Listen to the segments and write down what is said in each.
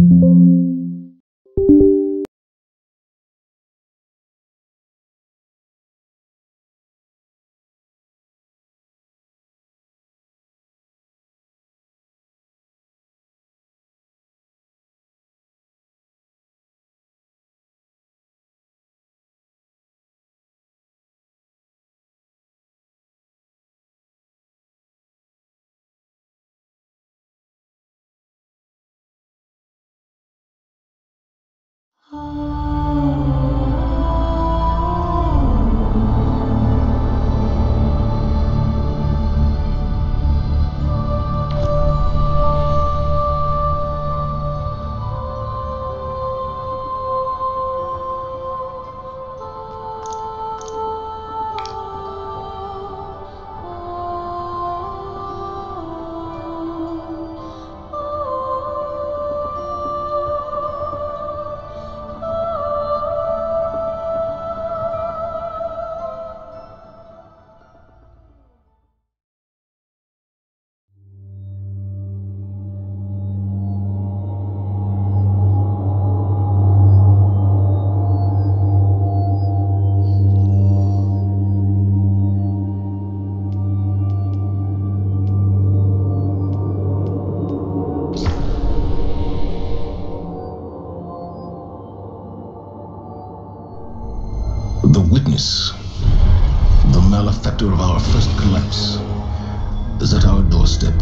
The witness, the malefactor of our first collapse, is at our doorstep.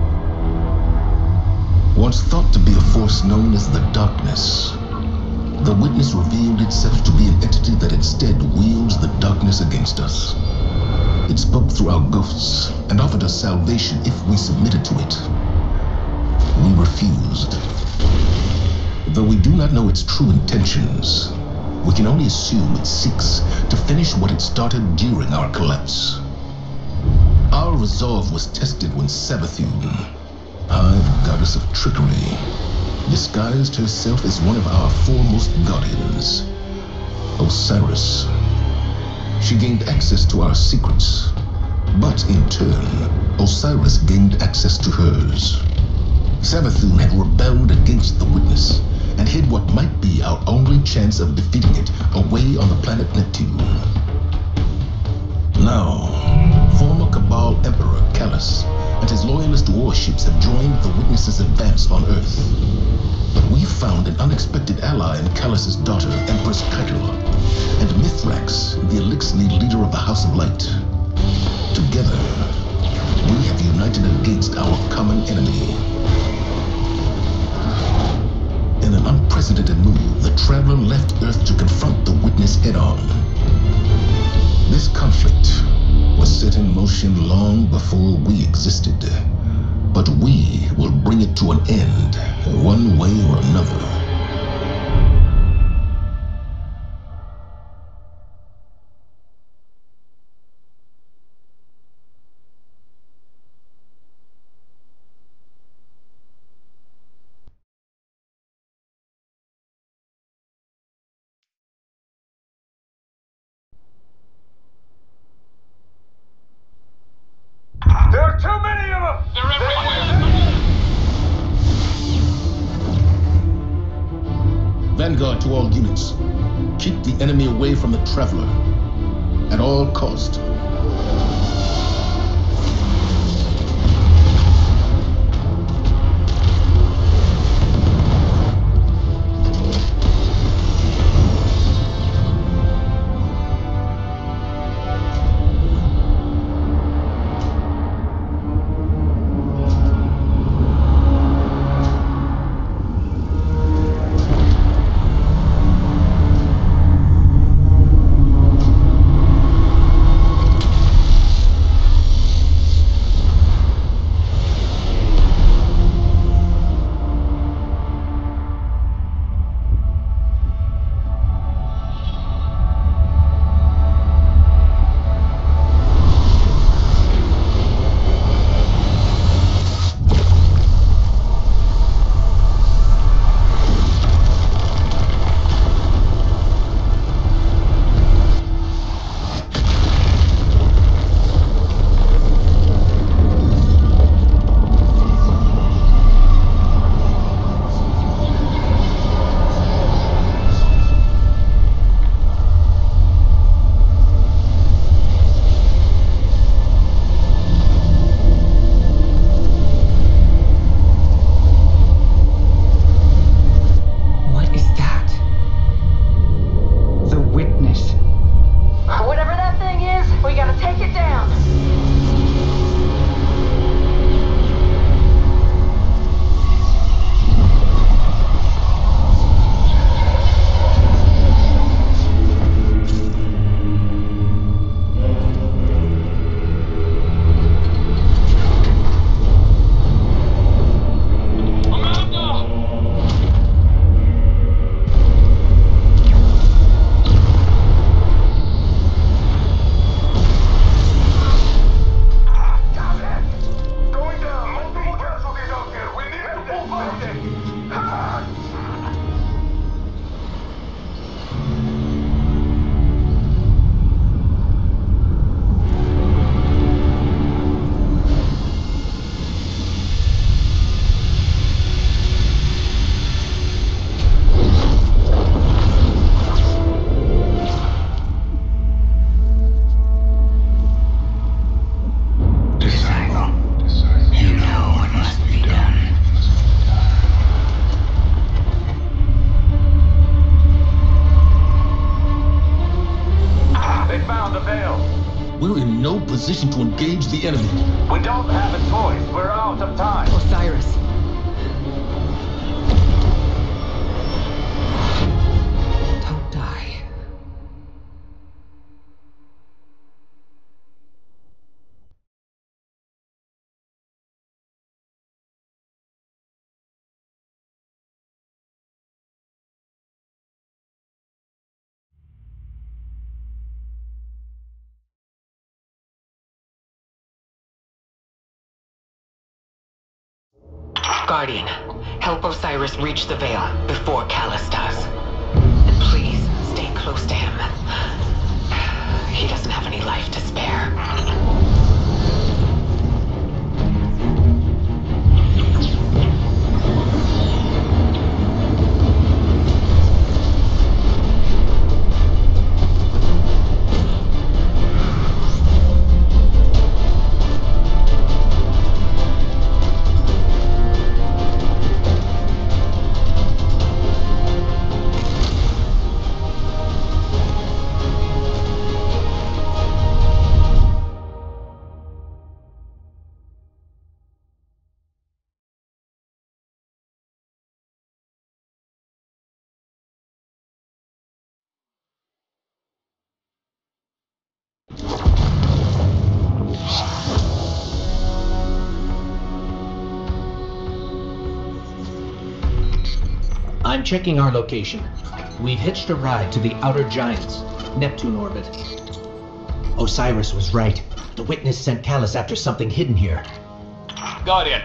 Once thought to be a force known as the Darkness, the witness revealed itself to be an entity that instead wields the darkness against us. It spoke through our ghosts and offered us salvation if we submitted to it. We refused. Though we do not know its true intentions, we can only assume it seeks to finish what it started during our collapse. Our resolve was tested when Savathun, Hive Goddess of Trickery, disguised herself as one of our foremost guardians, Osiris. She gained access to our secrets, but in turn, Osiris gained access to hers. Savathun had rebelled against the witness and hid what might be our only chance of defeating it away on the planet Neptune. Now, former Cabal Emperor Callus and his loyalist warships have joined the witness's advance on Earth. But we found an unexpected ally in Callus's daughter, Empress Kytla, and Mithrax, the Elixni leader of the House of Light. Together, we have united against our common enemy. In an unprecedented move, the Traveler left Earth to confront the witness head-on. This conflict was set in motion long before we existed, but we will bring it to an end, one way or another. There are too many of them! They're everywhere! Vanguard to all units. Keep the enemy away from the Traveler. At all cost. position to engage the enemy. We don't have a choice. We're out of time. Osiris. Don't die. Guardian, help Osiris reach the Veil before Callus does. And please, stay close to him. He doesn't have any life to spare. I'm checking our location. We've hitched a ride to the Outer Giants, Neptune orbit. Osiris was right. The Witness sent Callus after something hidden here. Guardian.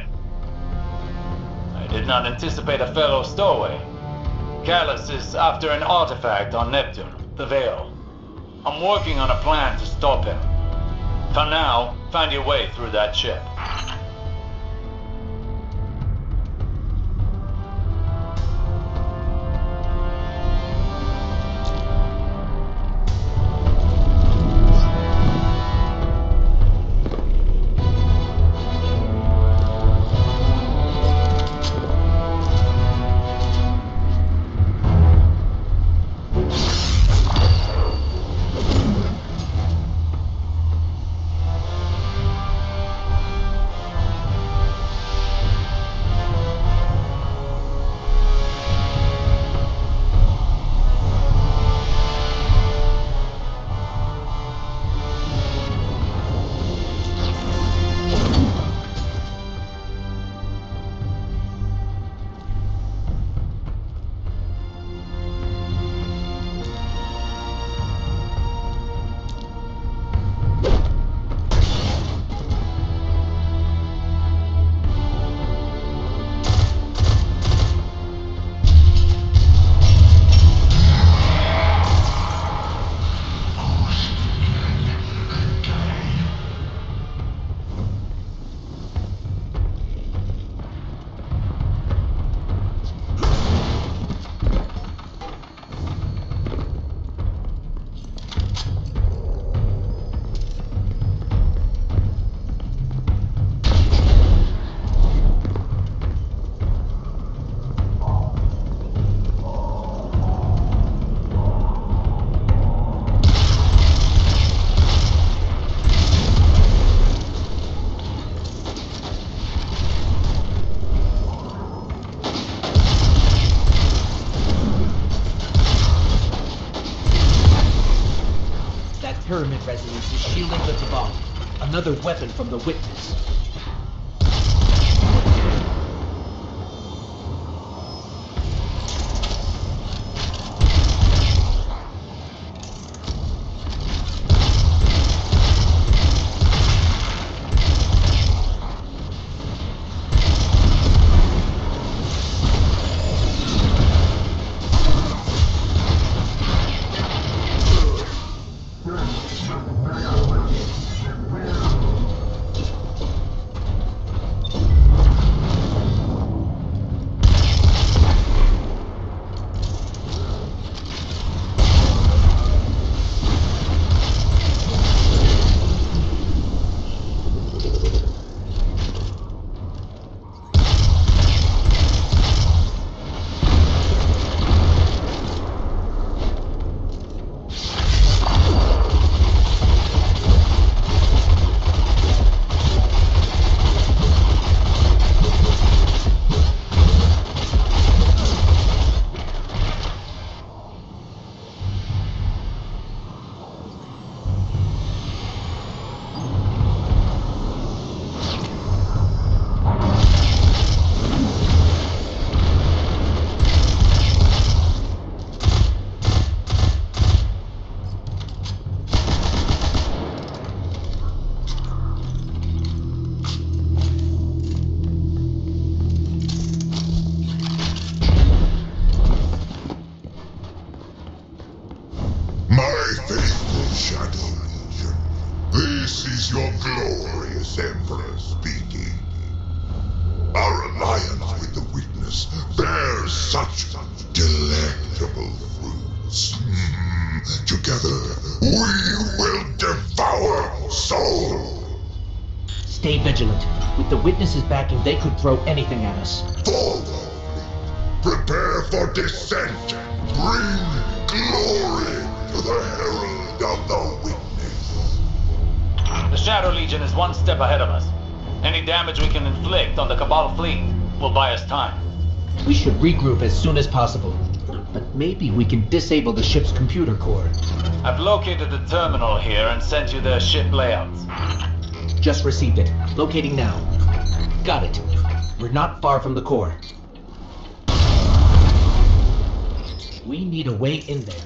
I did not anticipate a fellow stowaway. Callus is after an artifact on Neptune, the Veil. I'm working on a plan to stop him. For now, find your way through that ship. Pyramid resonance is shielding the Tabal, another weapon from the Witness. My faithful Shadow Legion, this is your glorious Emperor speaking. Our alliance with the Witness bears such delectable fruits. Together, we will devour Soul. Stay vigilant. With the Witness's backing, they could throw anything at us. Forward! Prepare for descent! Bring glory to the Herald of the Witness! The Shadow Legion is one step ahead of us. Any damage we can inflict on the Cabal fleet will buy us time. We should regroup as soon as possible. But maybe we can disable the ship's computer core. I've located the terminal here and sent you their ship layouts. Just received it. Locating now. Got it. We're not far from the core. We need a way in there.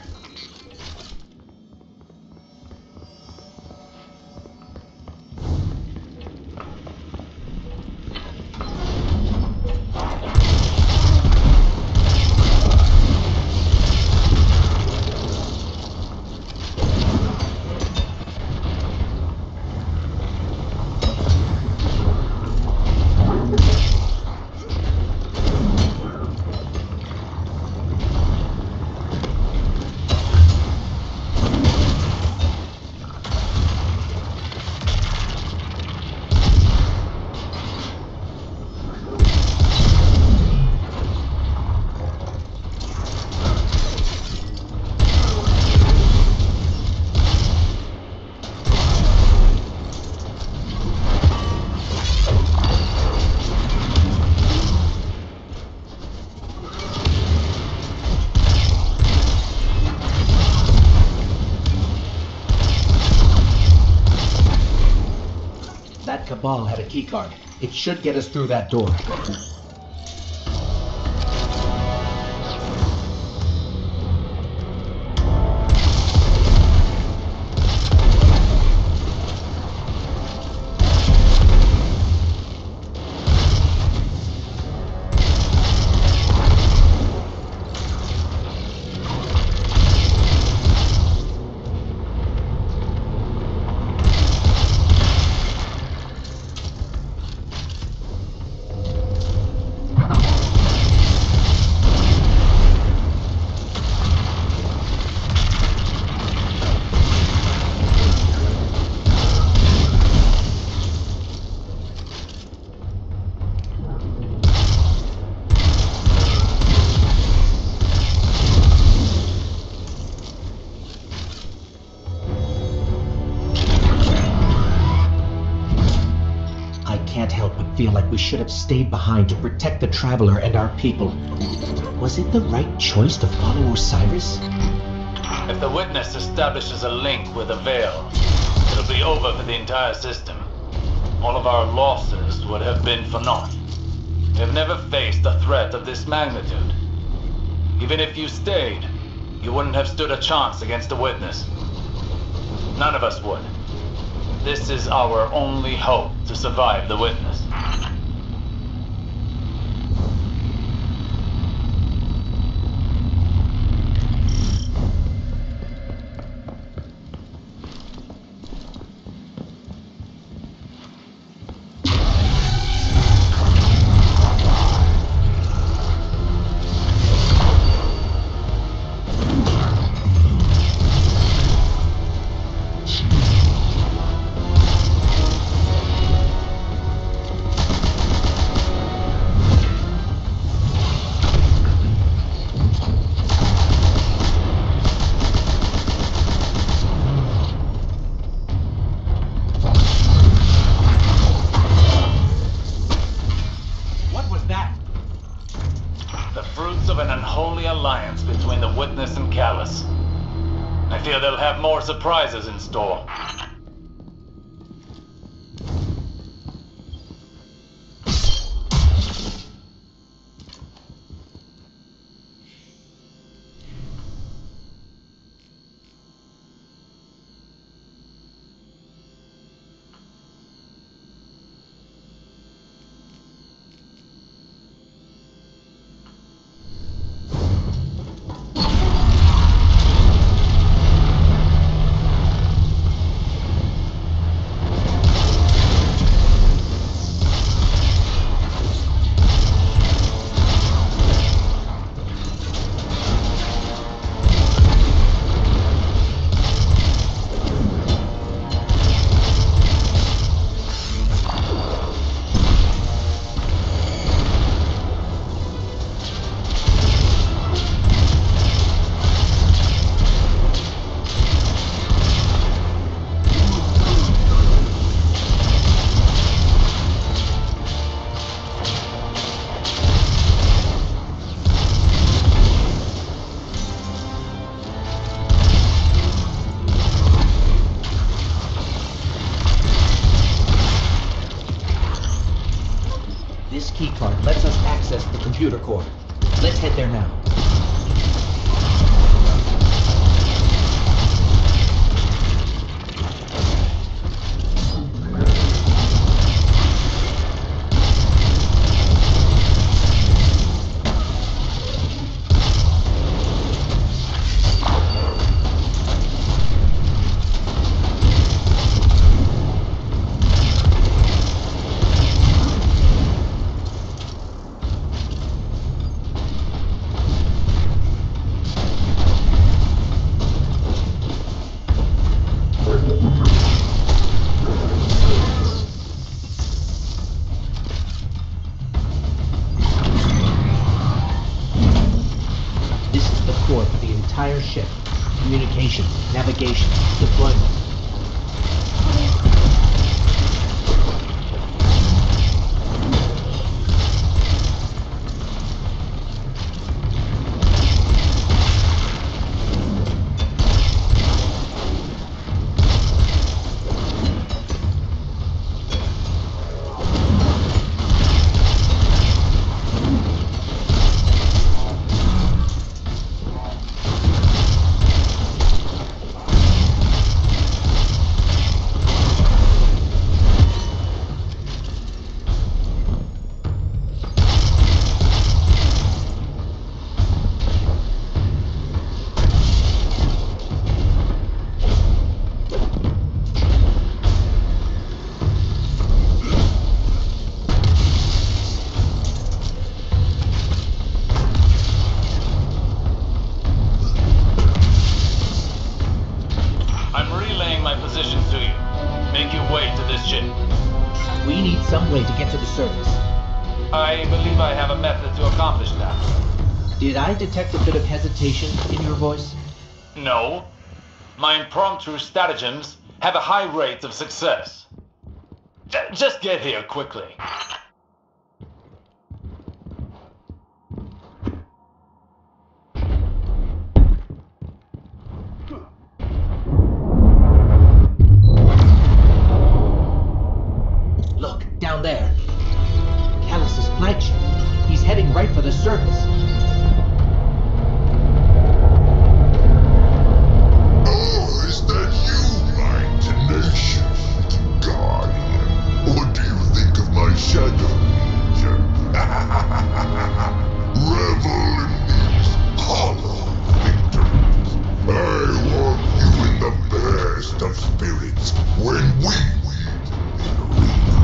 That Cabal had a keycard. It should get us through that door. Feel like we should have stayed behind to protect the Traveler and our people. Was it the right choice to follow Osiris? If the Witness establishes a link with the Veil, it'll be over for the entire system. All of our losses would have been for naught. We have never faced a threat of this magnitude. Even if you stayed, you wouldn't have stood a chance against the Witness. None of us would. This is our only hope to survive the Witness. Alliance between the Witness and Callus. I fear they'll have more surprises in store. computer core. Let's head there now. Entire ship. Communications, navigation, deployment. We need some way to get to the surface. I believe I have a method to accomplish that. Did I detect a bit of hesitation in your voice? No. My impromptu stratagems have a high rate of success. Just get here quickly. Look, down there. Callus's flagship. He's heading right for the surface. Oh, is that you, my tenacious guardian? What do you think of my shadow, Legion? Revel in these hollow victories. I want you in the best of spirits when we win in arena.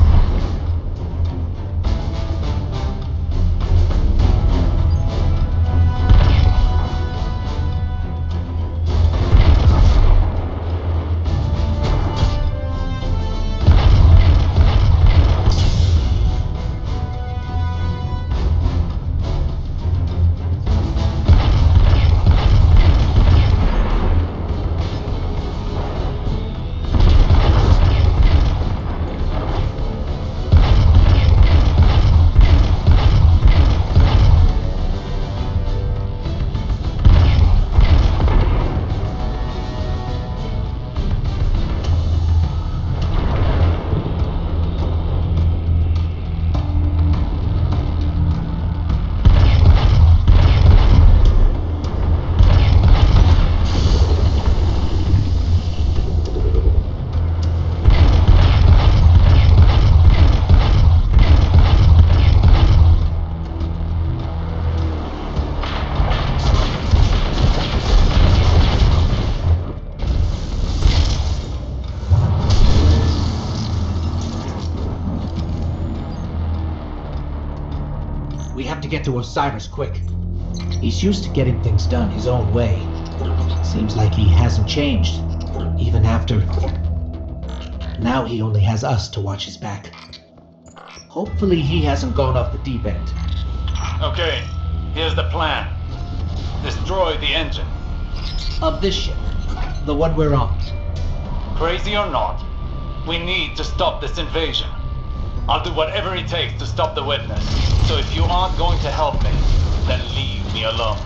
We have to get to Osiris quick. He's used to getting things done his own way. Seems like he hasn't changed, even after... Now he only has us to watch his back. Hopefully he hasn't gone off the deep end. Okay, here's the plan. Destroy the engine. Of this ship, the one we're on. Crazy or not, we need to stop this invasion. I'll do whatever it takes to stop the witness. So if you aren't going to help me, then leave me alone.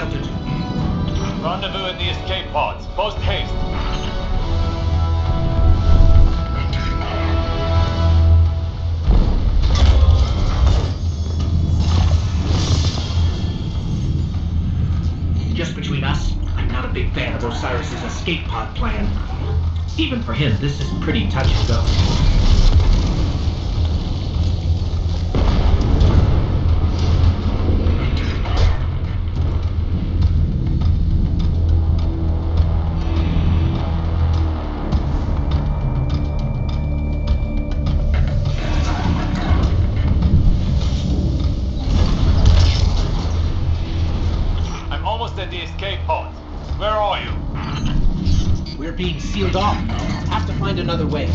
altitude. Rendezvous at the escape pods. Post haste. Just between us, I'm not a big fan of Osiris's escape pod plan. Even for him, this is pretty touch and go. I'm almost at the escape pods. Where are you? We're being sealed off. Have to find another way.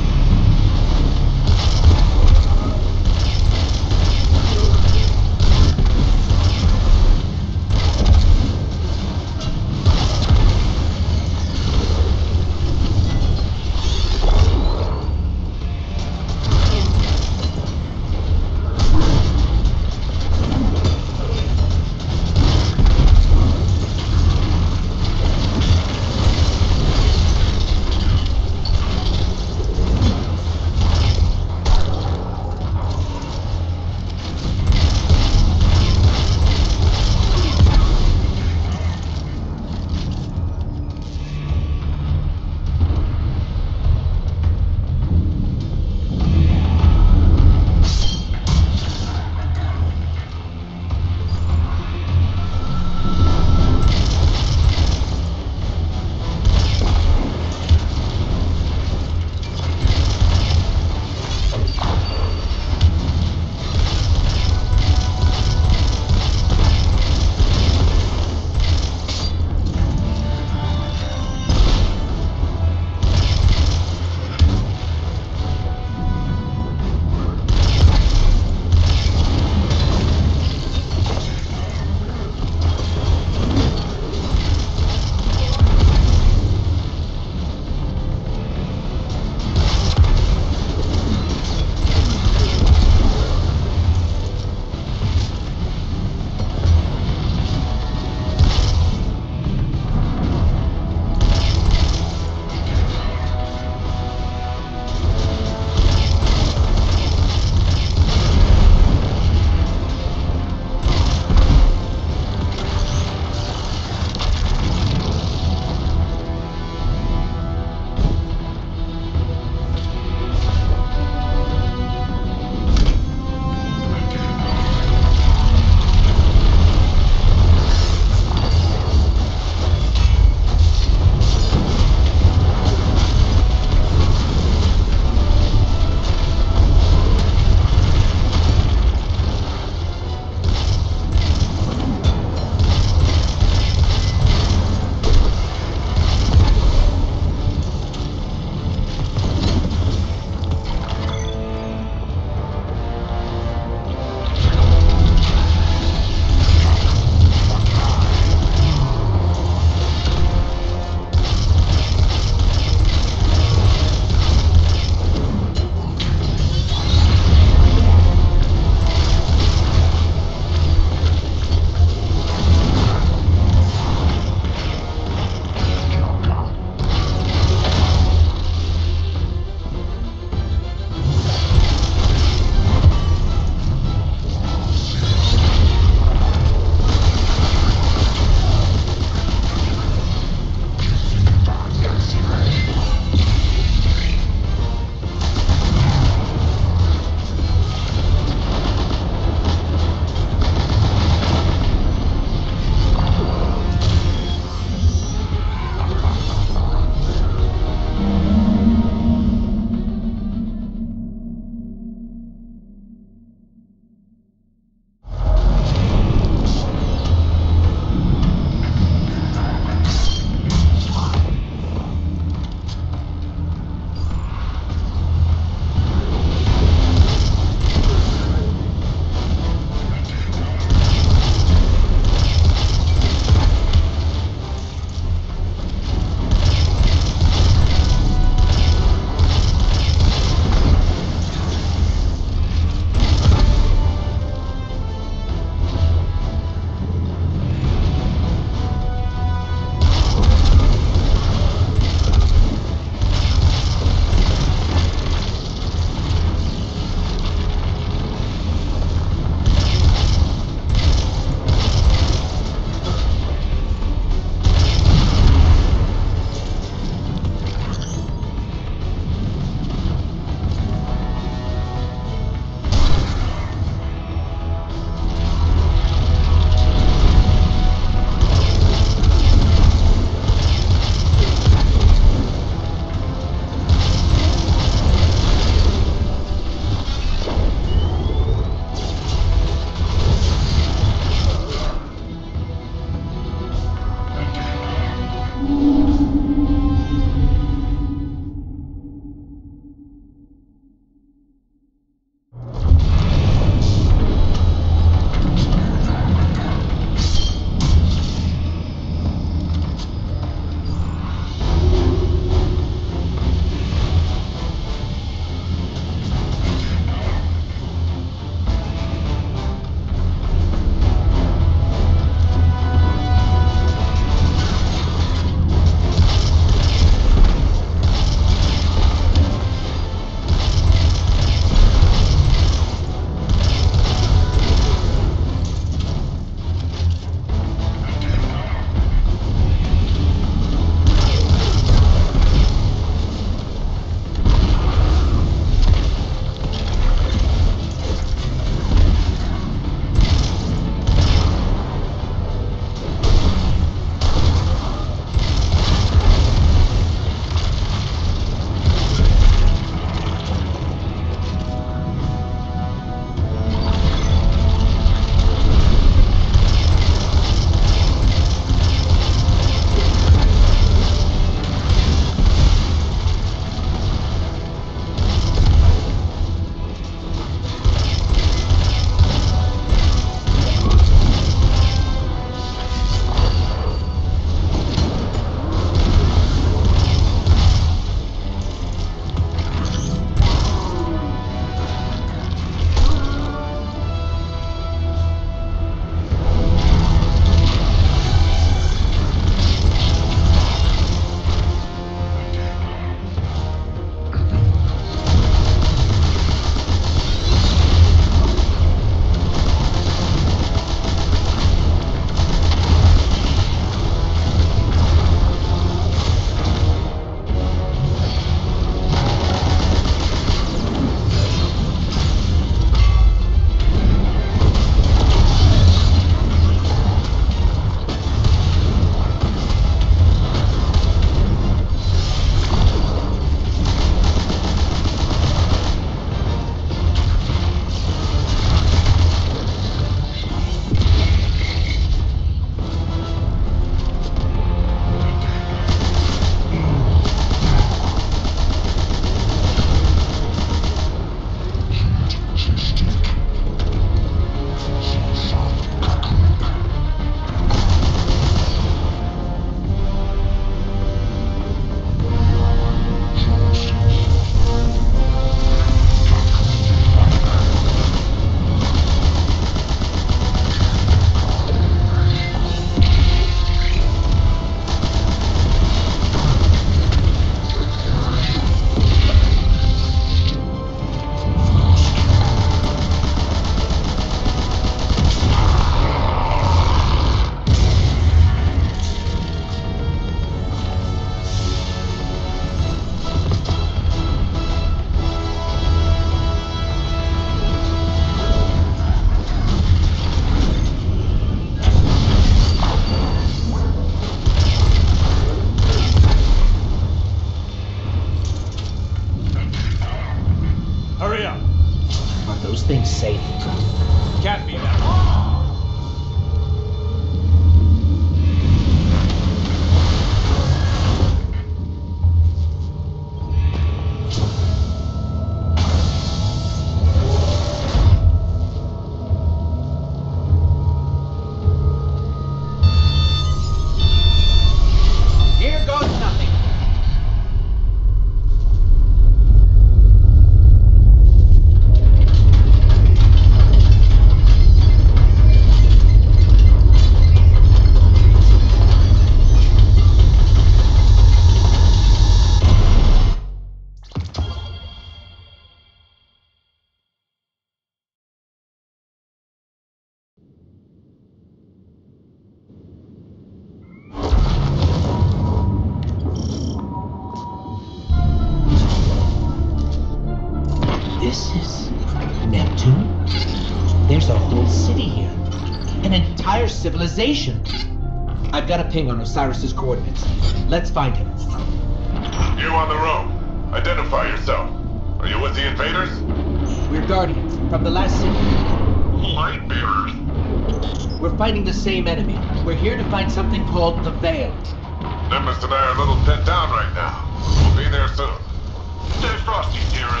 city here. An entire civilization. I've got a ping on Osiris's coordinates. Let's find him. You on the road. Identify yourself. Are you with the invaders? We're Guardians, from the last city. Lightbearers. We're fighting the same enemy. We're here to find something called the Veil. Nimbus and I are a little pinned down right now. We'll be there soon. Stay frosty, Kieran.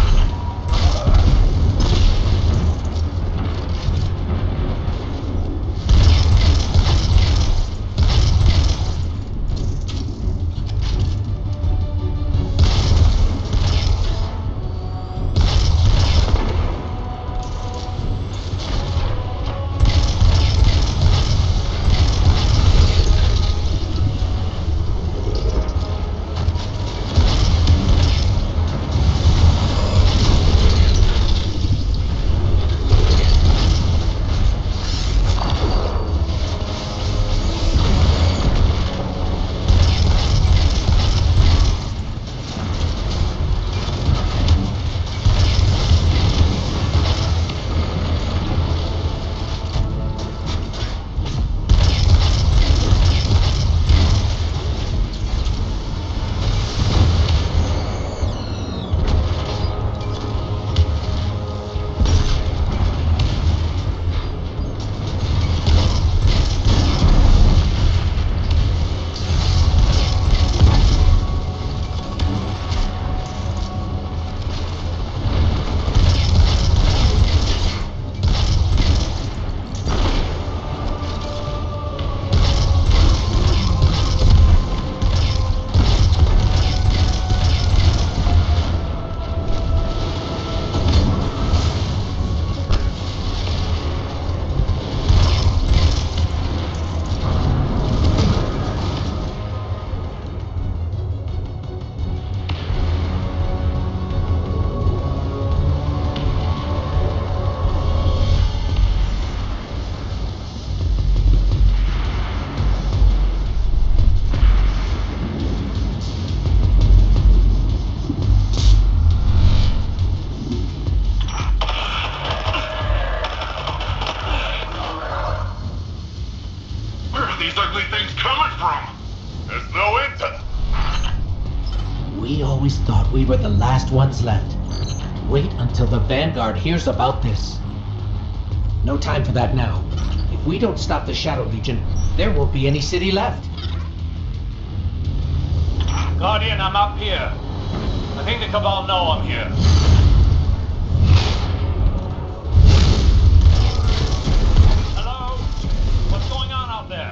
We always thought we were the last ones left. Wait until the Vanguard hears about this. No time for that now. If we don't stop the Shadow Legion, there won't be any city left. Guardian, I'm up here. I think the Cabal know I'm here. Hello? What's going on out there?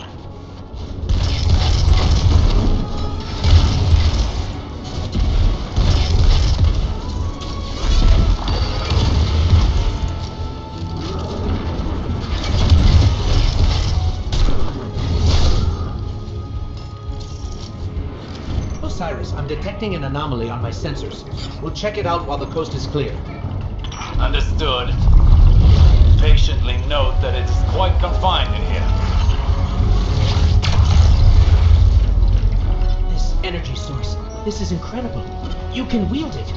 Osiris, I'm detecting an anomaly on my sensors. We'll check it out while the coast is clear. Understood. Patiently note that it is quite confined in here. This energy source, this is incredible. You can wield it.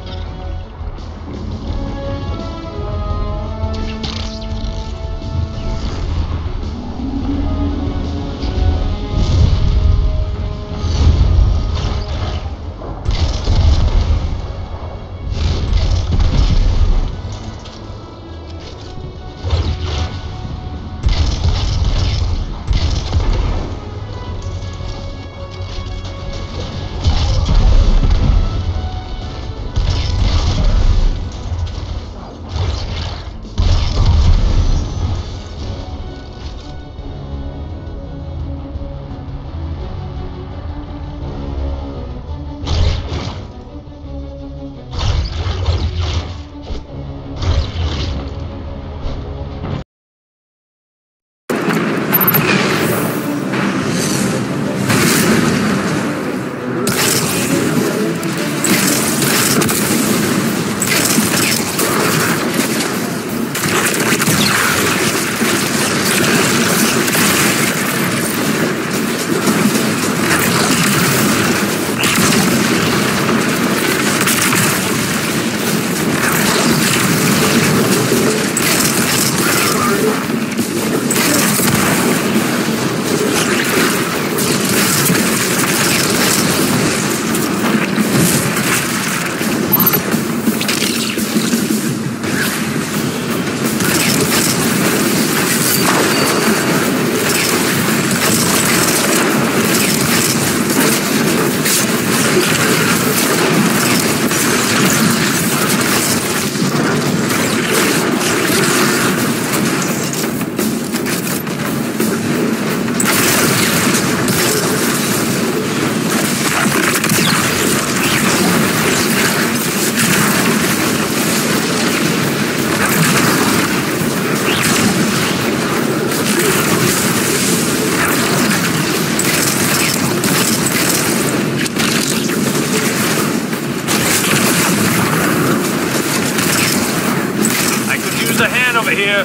over here.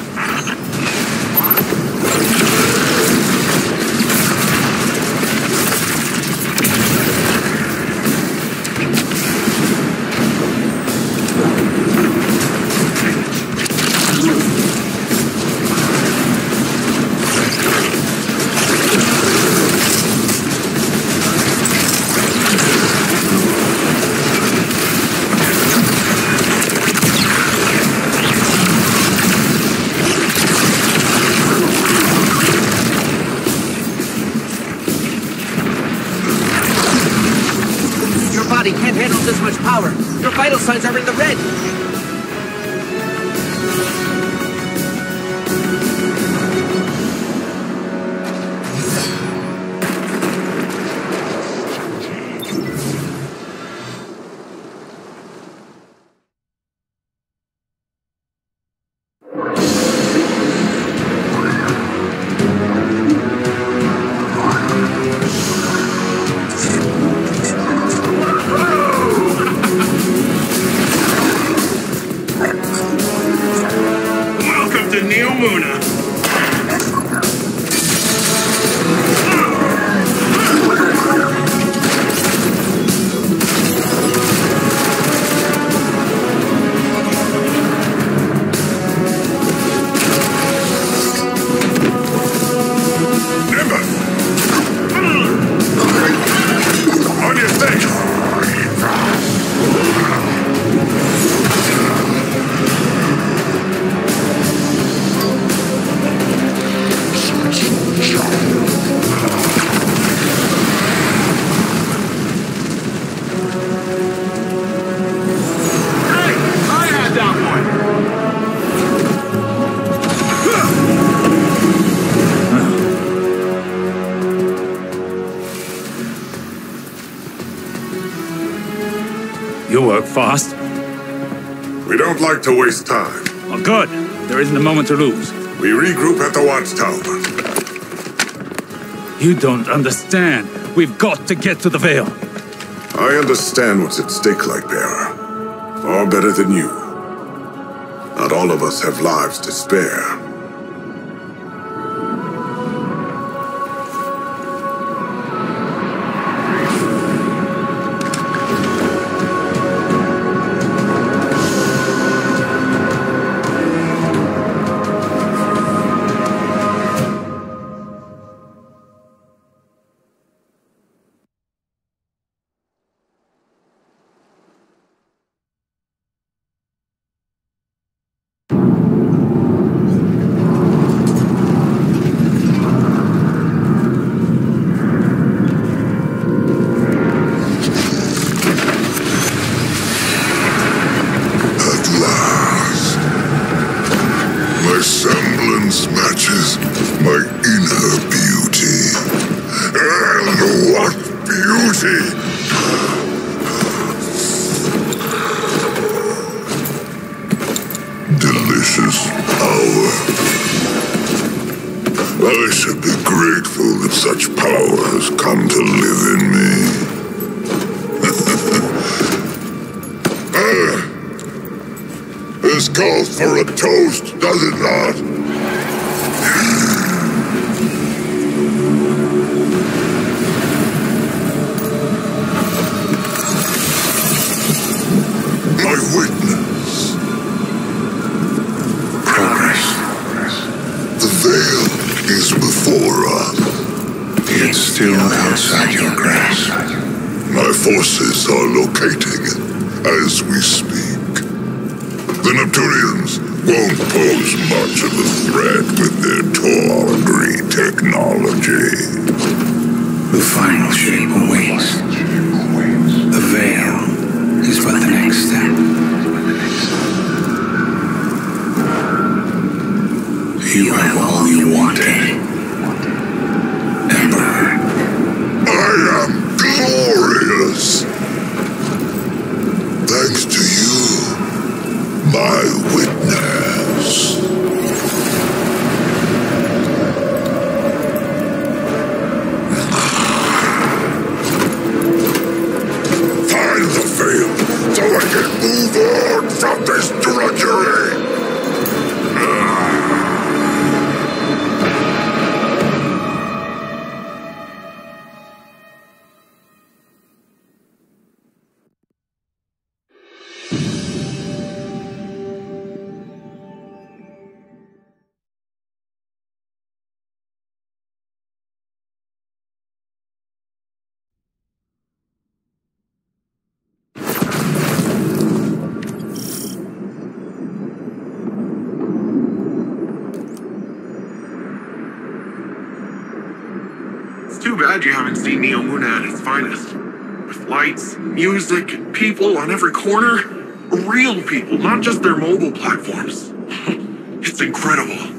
Can't handle this much power. Your vital signs are in the red. You work fast. We don't like to waste time. Oh, good. There isn't a moment to lose. We regroup at the watchtower. You don't understand. We've got to get to the Veil. I understand what's at stake, Lightbearer. Far better than you. Not all of us have lives to spare. Delicious power. I should be grateful that such power has come to live in me. This calls for a toast, does it not? My witness. Progress. The Veil is before us. It's still outside your grasp. My forces are locating it as we speak. The Neptunians won't pose much of a threat with their tawdry technology. The final shape awaits. The Veil is but the next step. You have all you wanted, Emperor. I am glorious! Thanks to you, my witness. It's too bad you haven't seen Neomuna at its finest. With lights, music, and people on every corner. Real people, not just their mobile platforms. It's incredible.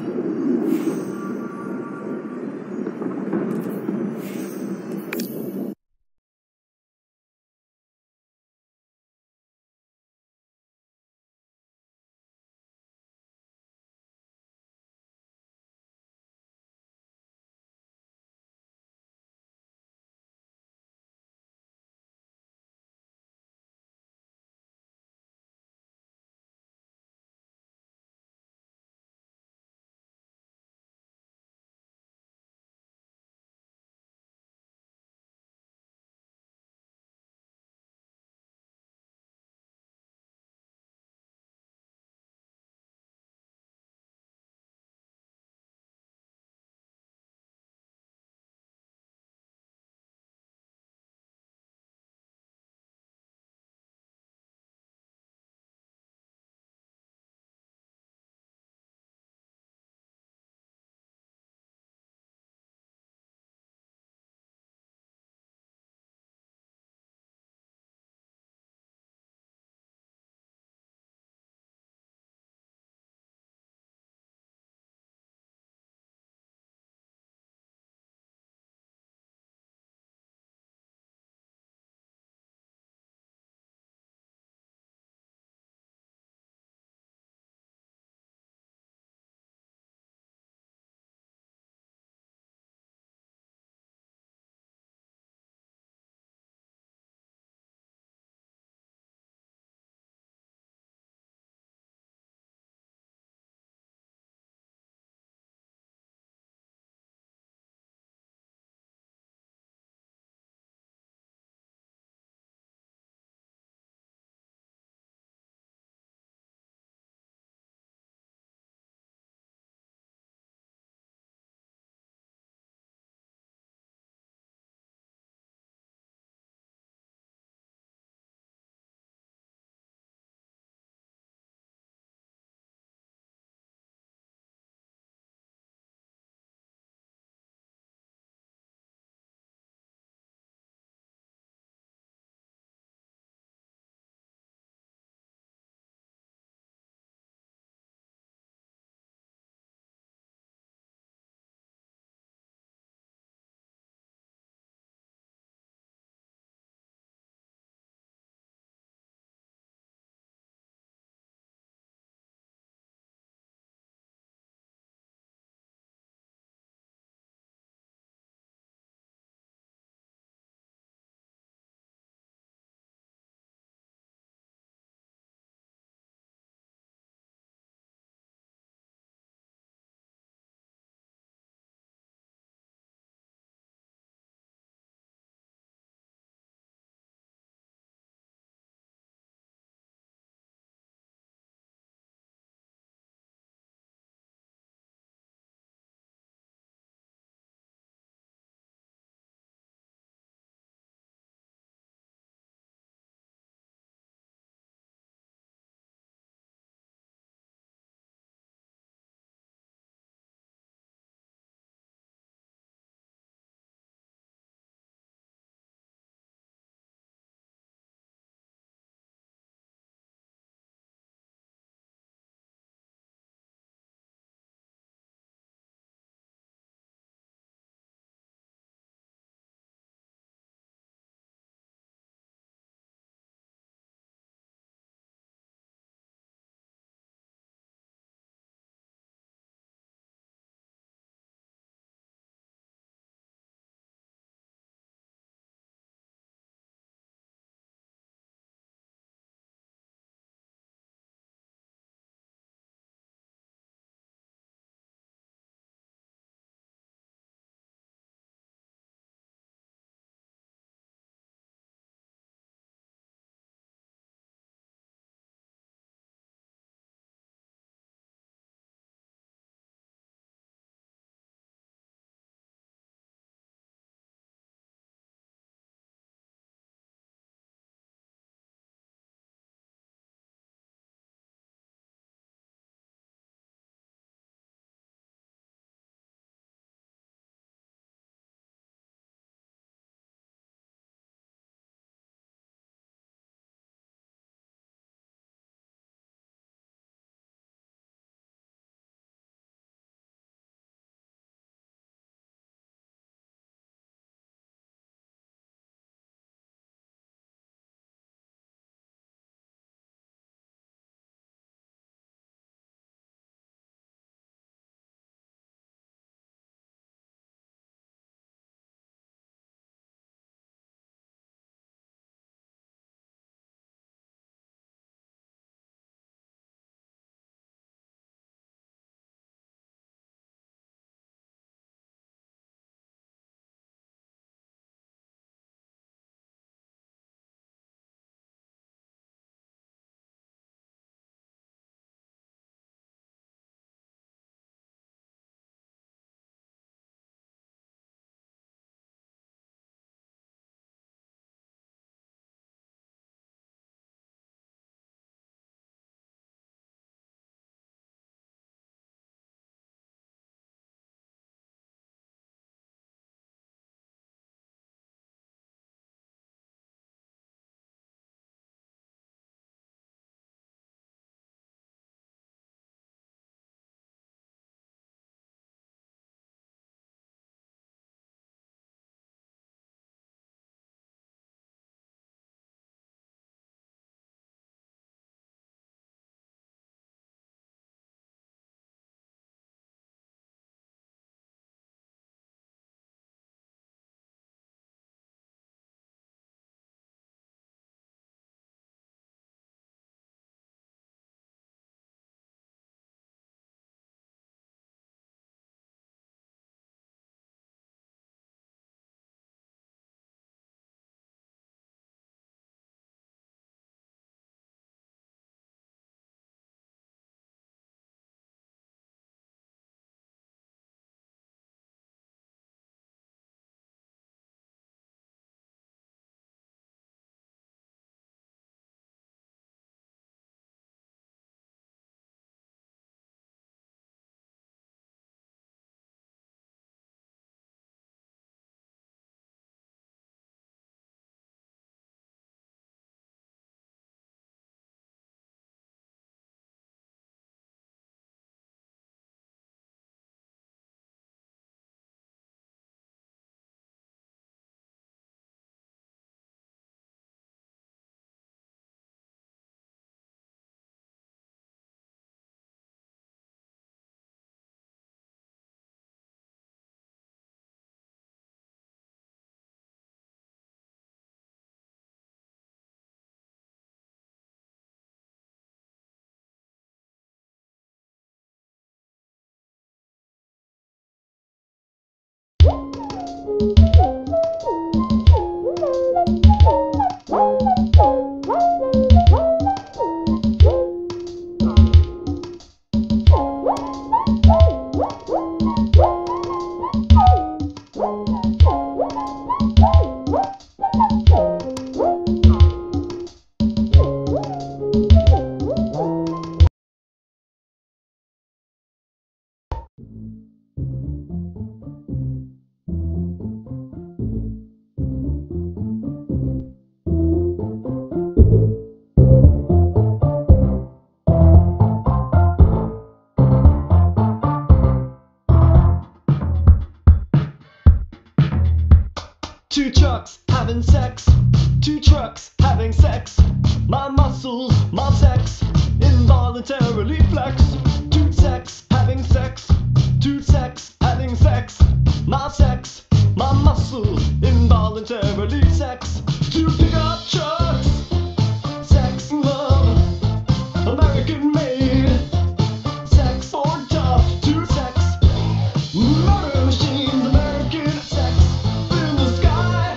Two trucks having sex. Two trucks having sex. My muscles, my sex, involuntarily flex. Two sex having sex. Two sex having sex. My sex, my muscle, involuntarily sex. Two pickup trucks. Sex, love, American made. Sex for tough. Two sex. Murder machines, American sex. In the sky.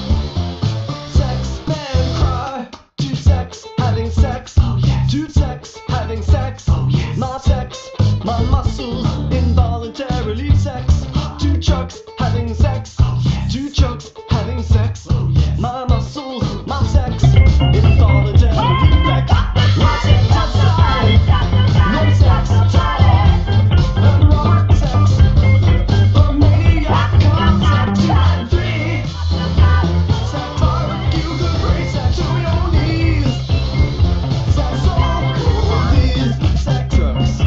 Sex, man cry. Two sex, having sex. Two sex, having sex. My sex, my muscles, involuntarily sex. Two trucks, having sex. Two trucks, having sex. My muscles, my sex, involuntarily flex. My sex outside. No sex outside. And Robert sex. A maniac concept. 2 and 3. Sex barbecue, good brain sex to your knees. Sex so cool, these sex trucks.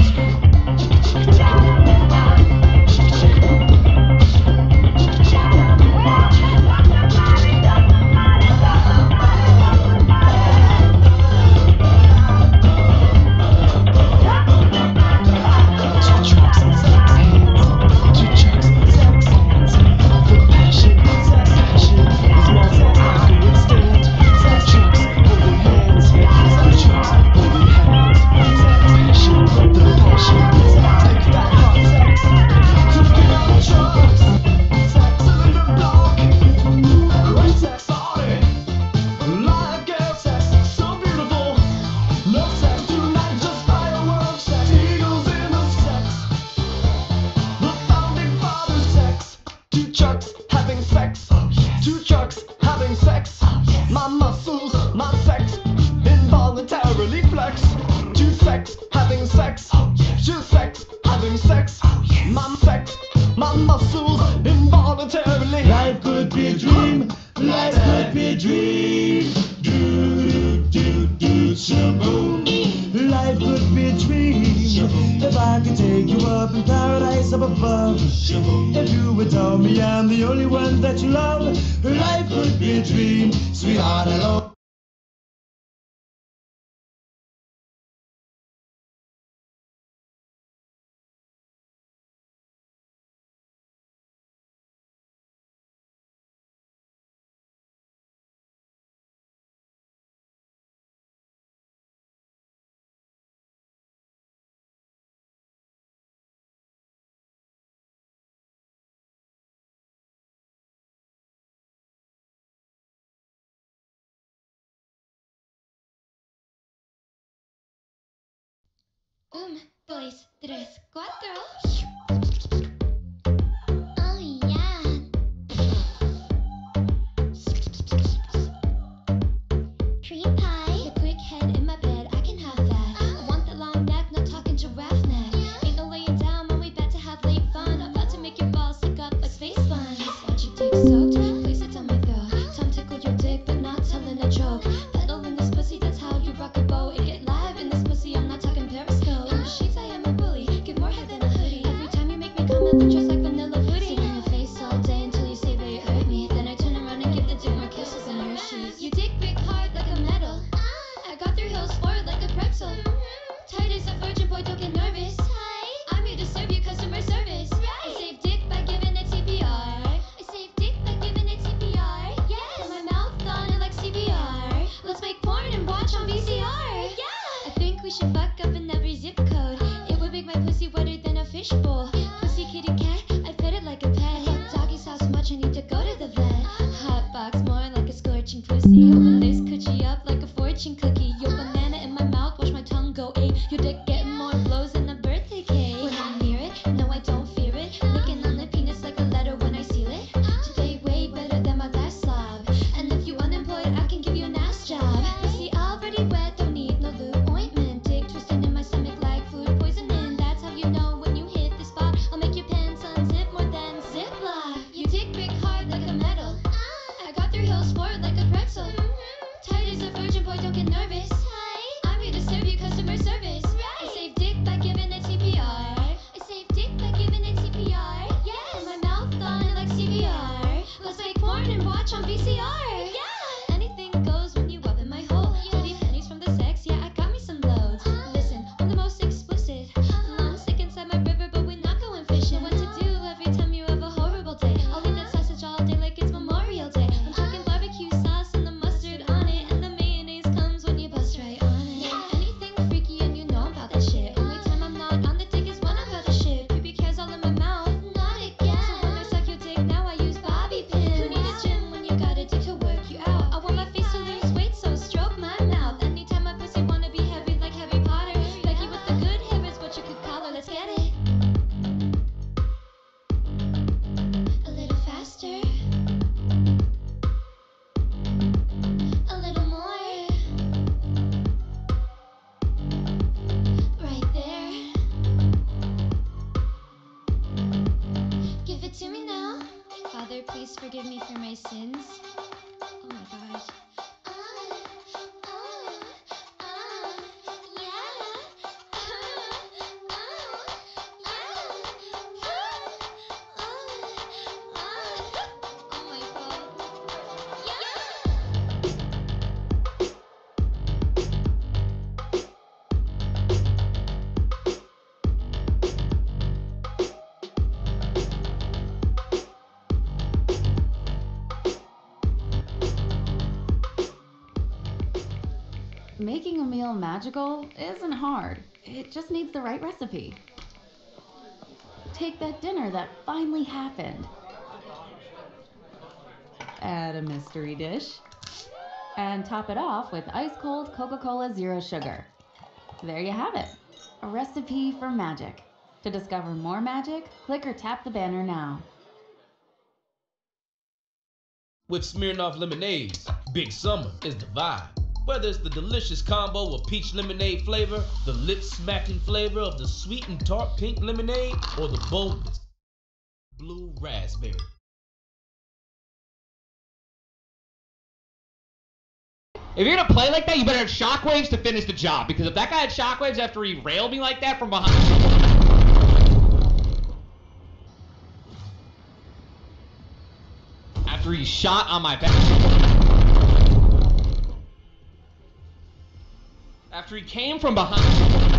My muscles, my sex, involuntarily flex. Two sex, having sex. Two sex, having sex. My sex, my muscles, involuntarily. Life could be a dream. Life could be a dream. Do do do shaboom. Life could be a dream. If I could take you up in paradise up above. If you would tell me I'm the only one that you love. Life could be a dream. Sweetheart, hello. Dos, tres, cuatro. Oh yeah. Cream pie. The quick head in my bed, I can have that. I want the long neck, not talking giraffe neck. Ain't no laying down when we bet to have late fun. I'm about to make your balls stick up like space buns. Want your dick soaked? Place it on my throat. Tom tickle your dick, but not telling a joke. Pedal in this pussy, that's how you rock a boat. It get live in this pussy, I'm not talking Periscope. In the sheets, I am a bully. Give more head than a hoodie. Every time you make me come out, just like vanilla booty. Sit in your face all day until you say that you hurt me. Then I turn around and give the dick more kisses in your sheets. You dick big hard like a metal. I got 3 hills forward like a pretzel. Tight as a virgin boy, don't get nervous. I'm here to serve you customer service. I save dick by giving it CPR. I save dick by giving it CPR. Yes. Put my mouth on it like CPR. Let's make porn and watch on VCR. Yeah. I think we should fuck up in every zip code. It would make my pussy wetter than a fishbowl. Pussy kitty cat, I pet it like a pet. Fuck doggy's house so much I need to go to the vet. Hot box more like a scorching pussy. Open this coochie up like a fortune cookie. Yo, banana in my mouth, watch my tongue go ape. Your dick getting more blows than a birthday cake. When I'm near it, no I don't fear it. Licking on the penis like a letter when I seal it. Today way better than my last slob. And if you unemployed, I can give you an ass job. Pussy already wet, don't need no lube ointment. Dick twisting in my stomach like food poisoning. That's how you know when you hit the spot. I'll make your pants unzip more than Ziploc. You dick big hard like a metal. I got 3 hills forward like a pretzel. watch on VCR. Yeah. Anything goes when you up in my hole. Dirty pennies from the sex, yeah, I got me some loads. Listen, I'm the most explicit. I'm sick inside my river, but we're not going fishing. What to do every time you have a horrible day? I'll eat that sausage all day like it's Memorial Day. I'm talking barbecue sauce and the mustard on it, and the mayonnaise comes when you bust right on it. Anything freaky and you know about that shit. Only time I'm not on the dick is when I'm about to shit. Pubic hairs all in my mouth. Not again. So when I suck your dick, now I use bobby pins. Who need a gym when you got a dick to work you out? I want my face to lose weight, so stroke my mouth. Anytime my pussy wanna be heavy like Harry Potter, Becky with the good hair is what you could call her. Let's get it. A little faster. A little more. Right there. Give it to me now. Father, please forgive me for my sins. Oh my gosh. Oh my god. Making a meal magical isn't hard. It just needs the right recipe. Take that dinner that finally happened. Add a mystery dish. And top it off with ice-cold Coca-Cola Zero Sugar. There you have it. A recipe for magic. To discover more magic, click or tap the banner now. With Smirnoff lemonades, big summer is the vibe. Whether it's the delicious combo of peach lemonade flavor, the lip-smacking flavor of the sweet and tart pink lemonade, or the bold blue raspberry. If you're gonna play like that, you better have shockwaves to finish the job. Because if that guy had shockwaves after he railed me like that from behind... After he shot on my back... After he came from behind...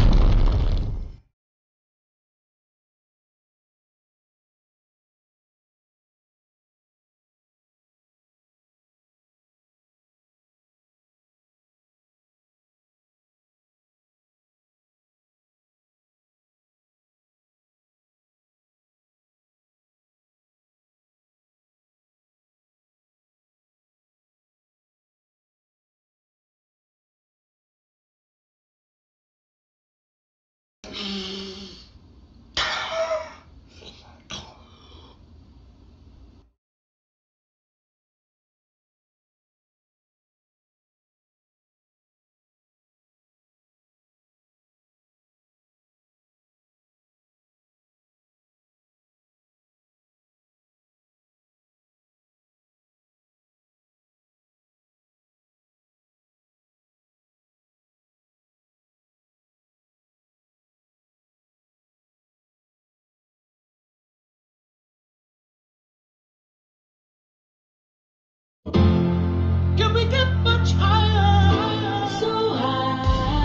Can we get much higher? So high.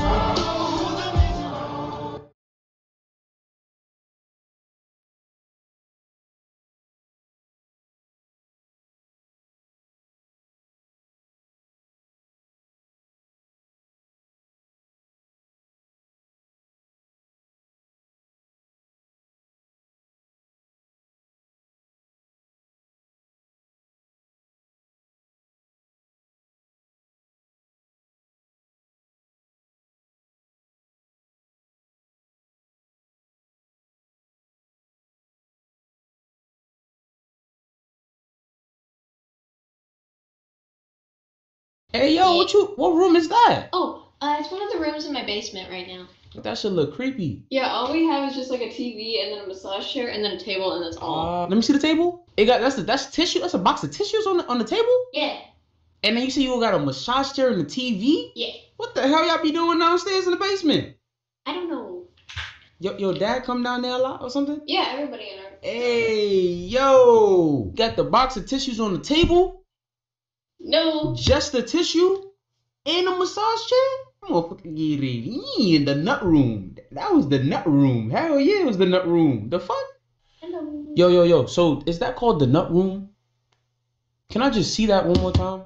Hey yo, what room is that? Oh, it's one of the rooms in my basement right now. That should look creepy. Yeah, all we have is just like a TV and then a massage chair and then a table and that's all. Let me see the table. It got that's tissue. That's a box of tissues on the table. Yeah. And then you see you got a massage chair and a TV. Yeah. What the hell y'all be doing downstairs in the basement? I don't know. Your dad come down there a lot or something? Yeah, everybody in our... Hey, yo. Got the box of tissues on the table? No. Just the tissue and a massage chair? Motherfucker, get it in the nut room. That was the nut room. Hell yeah, it was the nut room. The fuck? Hello. Yo. So is that called the nut room? Can I just see that one more time?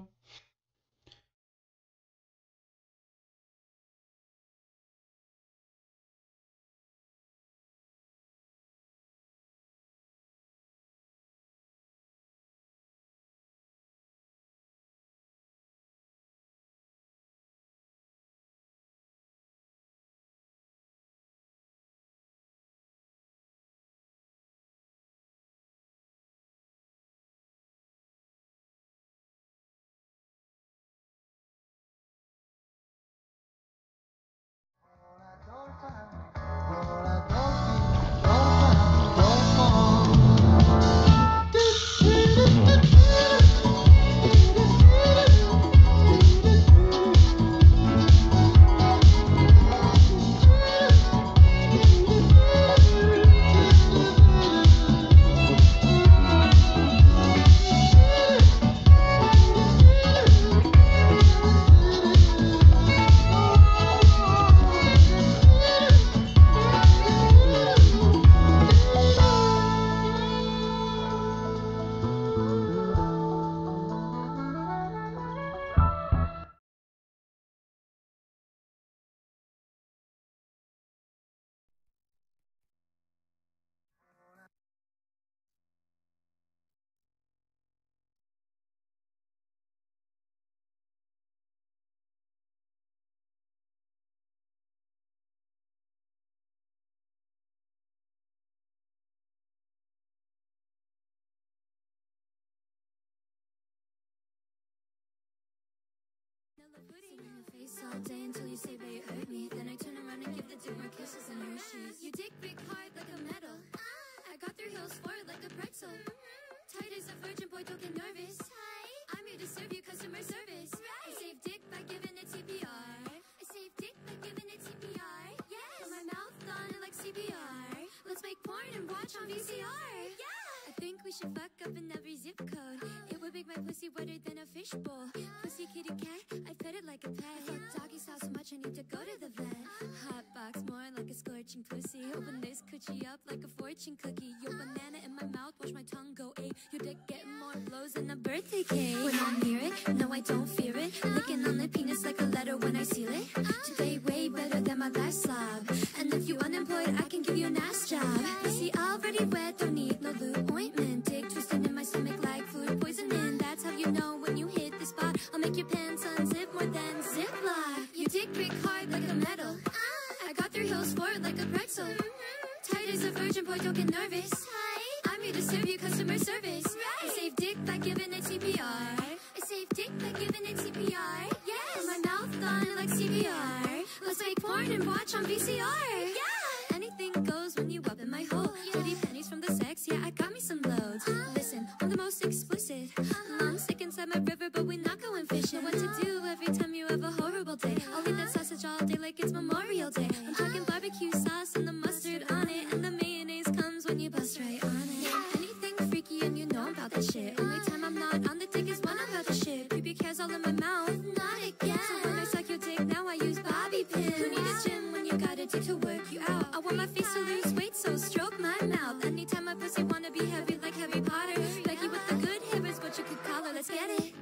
All day until you say, babe, you hurt me. Then I turn around and give the dick more kisses in your shoes. You dig big hard like a metal. I got through hills for it like a pretzel. Tight as a virgin, boy, don't get nervous. I'm here to serve you customer service. I save dick by giving it CPR. I save dick by giving it CPR. Yes. Put my mouth on it like CPR. Let's make porn and watch on VCR. Yeah. I think we should fuck up in every zip code. It would make my pussy wetter than a fishbowl. Pussy kitty cat, I pet it like a pet. I fuck doggy style so much I need to go to the vet. Hot box more like a scorching pussy. Open this coochie up like a fortune cookie. Your banana in my mouth, watch my tongue go ape. Your dick getting more blows than a birthday cake. When I'm near it, no I don't fear it. Licking on the penis like a letter when I seal it. Today way better than my last slob. And if you unemployed, I can give you an ass job. Pussy already wet, don't need no lube ointment. Dick twisting in my stomach like food poisoning. That's how you know when you hit the spot. I'll make your pants unzip more than Ziploc. You dig big hard like a metal. I got through hills for it like a pretzel. Tight as a virgin, boy, don't get nervous. I'm here to serve you customer service. I save dick by giving it CPR. I save dick by giving it CPR. Yes. Put my mouth on it like CPR. Let's make porn and watch on VCR. Yeah. Anything goes when you up in my hole. Dirty pennies from the sex, yeah, I got me some loads. Listen, I'm the most explicit. I'm sick inside my river, but we're not going fishing. What to do every time you have a horrible day? I'll eat that sausage all day like it's Memorial Day. I'm talking barbecue sauce and the mustard on it, and the mayonnaise comes when you bust right on it. Anything freaky and you know about that shit. Only time I'm not on the dick is when I'm about to shit. Pubic hairs all in my mouth, not again. So when I suck your dick, now I use bobby pins. Who need a gym when you got a dick to work you out? I want my face to lose weight, so stroke my mouth. Anytime my pussy wanna be heavy like Harry Potter. Becky with the good hair is what you could call her. Let's get it.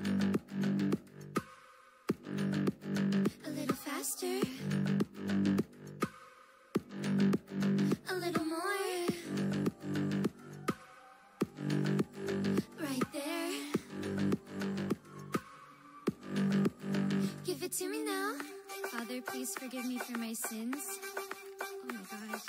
A little faster. A little more. Right there. Give it to me now. Father, please forgive me for my sins. Oh my gosh.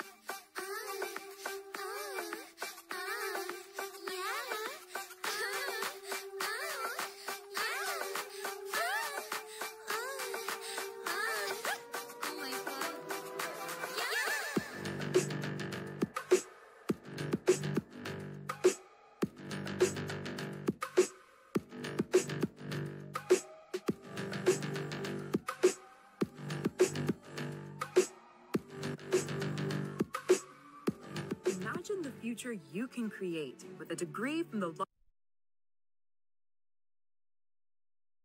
Imagine the future you can create with a degree from the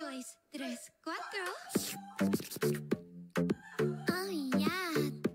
Boys, tres, cuatro. Oh yeah.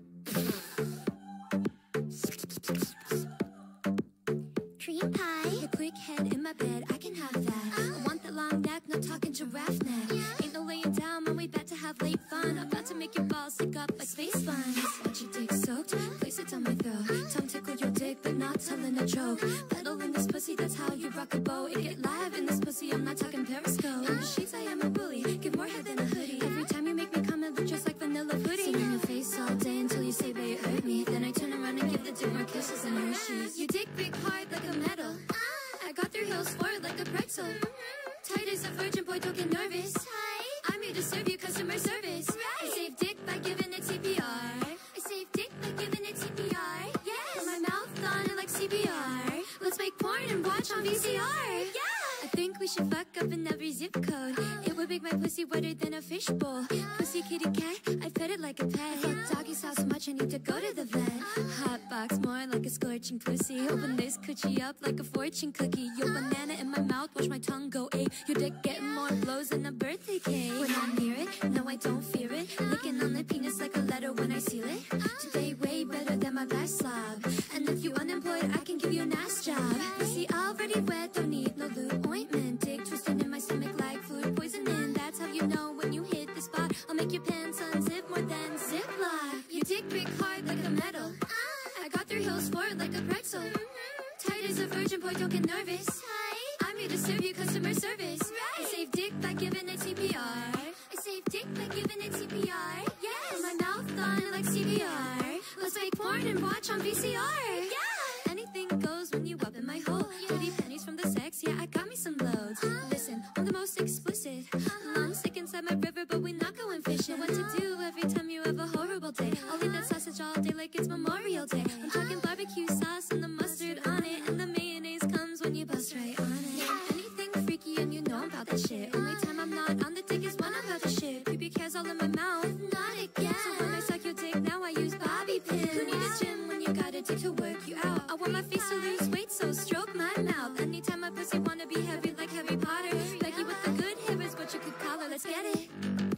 Cream pie, a quick head in my bed, I can have that. I want the long neck, not talking giraffe neck. Ain't no laying down when we about to have late fun. About to make your balls stick up like space buns. Want your dick soaked? Place it on my throat. Tongue tickle your dick, but not telling a joke. Pedal in this pussy, that's how you rock a boat. It get live in this pussy, I'm not talking Periscope. In the sheets, I am a bully. Give more head than a hoodie. Every time you make me come, it look just like vanilla pudding. Sit in your face all day until you say, babe, it hurt me. Then I turn around and give the dick more kisses and Hershey's. You dick big hard like a metal. I got through hills for it like a pretzel. Tight as a virgin, boy, don't get nervous. I'm here to serve you customer service. I save dick by giving it CPR. I save dick by giving it CPR. Yes. Put my mouth on it like CPR. Let's make porn and watch on VCR. Yeah. I think we should fuck up in every zip code. It would make my pussy wetter than a fishbowl. Pussy kitty cat, I pet it like a pet. Fuck doggy style so much I need to go to the vet. Hot box more like a scorching pussy. Open this coochie up like a fortune cookie. Yo, banana in my mouth, watch my tongue go ape. Your dick getting more blows than a birthday cake. When I'm near it, no I don't fear it. Licking on the penis like a letter when I seal it. Today way better than my last slob. And if you unemployed, I can give you an ass job. Pussy already wet, don't need no lube ointment. Dick twisting in my stomach like food poisoning. That's how you know when you hit the spot. I'll make your pants unzip more than Ziploc. You dick big hard like a metal. I got through hills for it like a pretzel. Tight as a virgin, boy, don't get nervous. I'm here to serve you customer service. I save dick by giving it CPR. I save dick by giving it CPR. Yes. Put my mouth on it like CPR. Let's make porn and watch on VCR. Yeah. Anything goes when you up in my hole. Dirty pennies from the sex, yeah, I got me some loads. Listen, I'm the most explicit. I'm sick inside my river, but we not going fishing. What to do every time you have a horrible day? I'll eat that sausage all day like it's Memorial Day. I'm talking barbecue sauce and the mustard on it, and the mayonnaise comes when you bust right on it. Anything freaky and you know about that shit. Only time I'm not on the dick is when I'm about to shit. Pubic hairs all in my mouth, not again. So when I suck your dick, now I use bobby pins. Who need a gym when you got a dick to work you out? I want my face to lose weight, so stroke my mouth. Anytime my pussy wanna be heavy like Harry Potter. Becky with the good hair is what you could call her. Let's get it.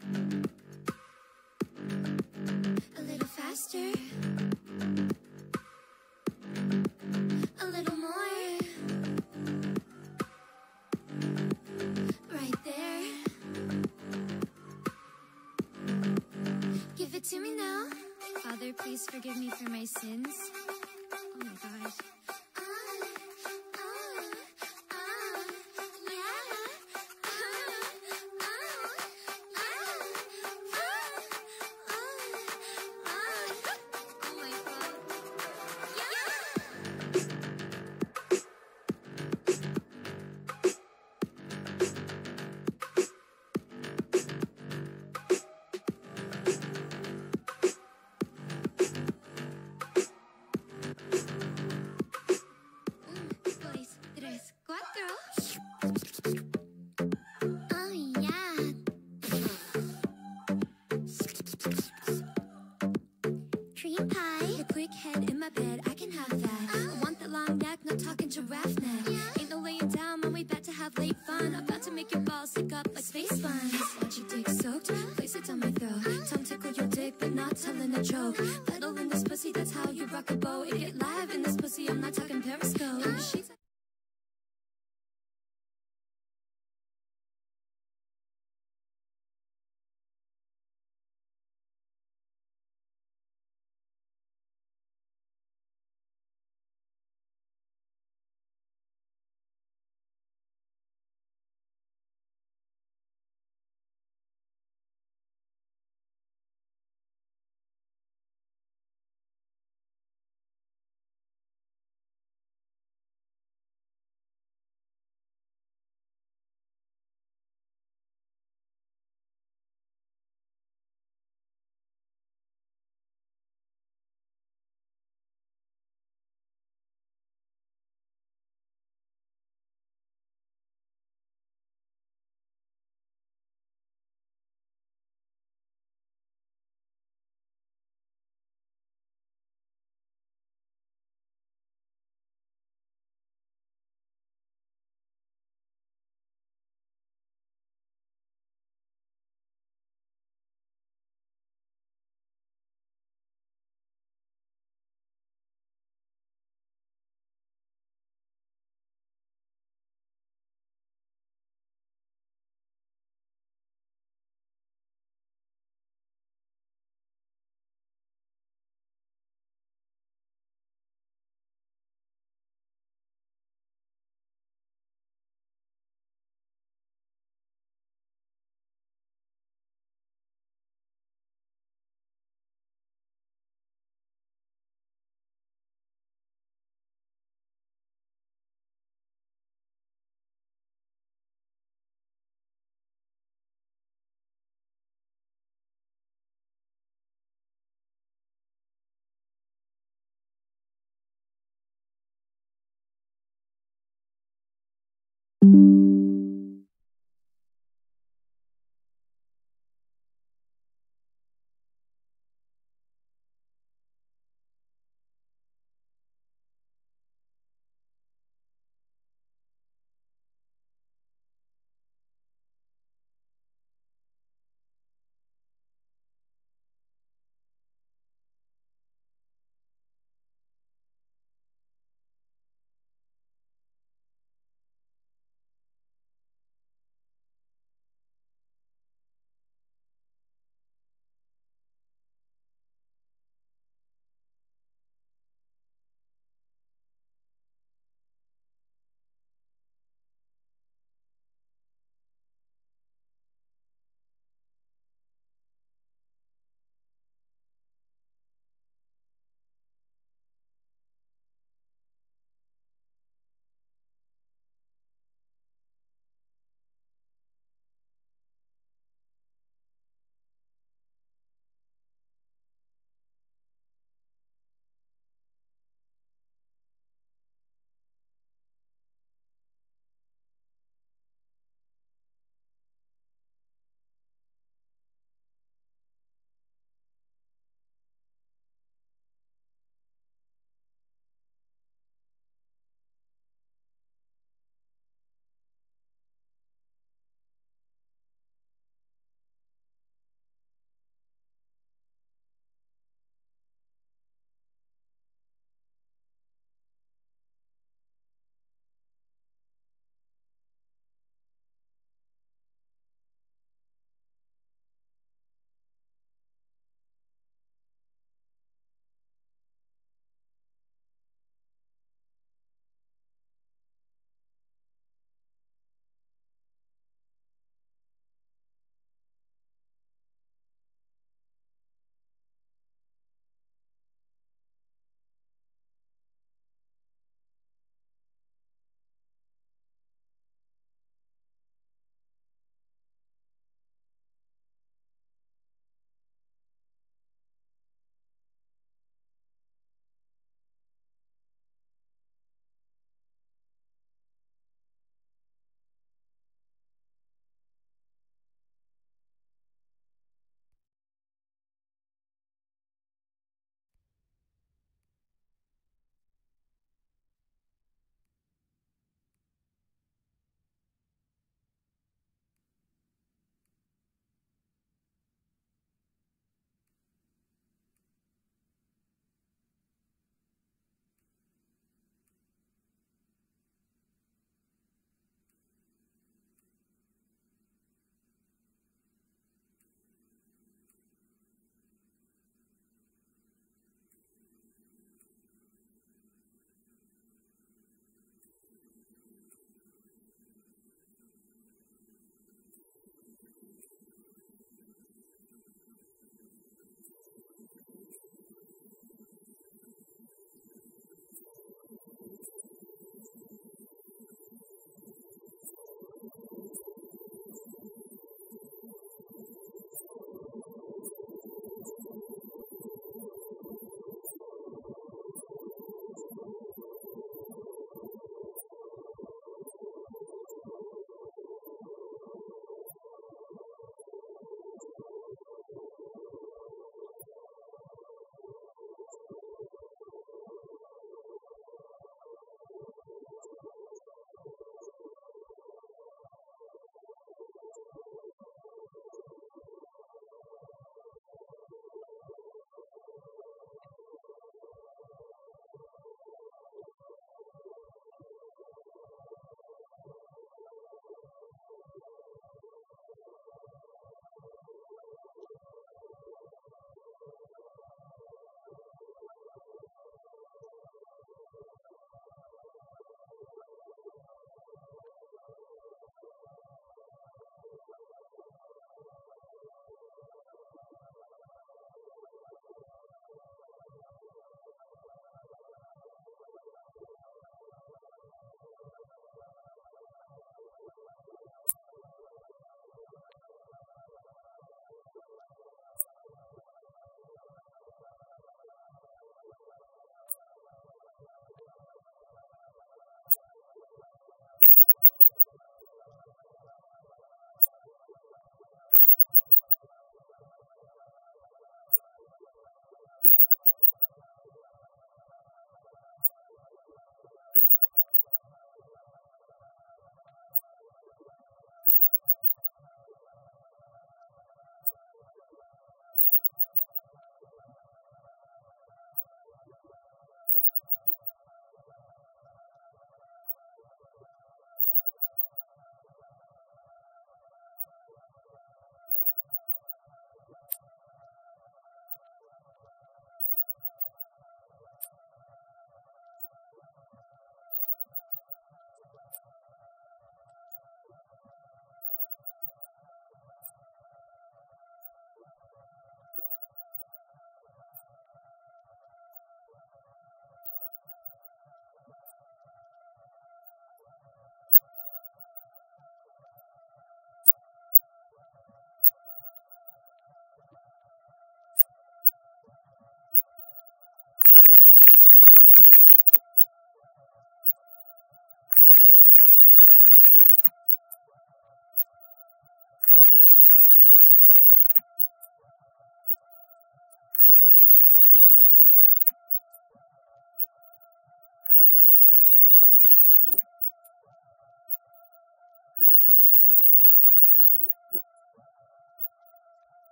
A little faster. A little more. Right there. Give it to me now. Father, please forgive me for my sins. Oh my gosh. Pedal in this pussy, that's how you rock a boat. It get live in this pussy, I'm not talking Periscope.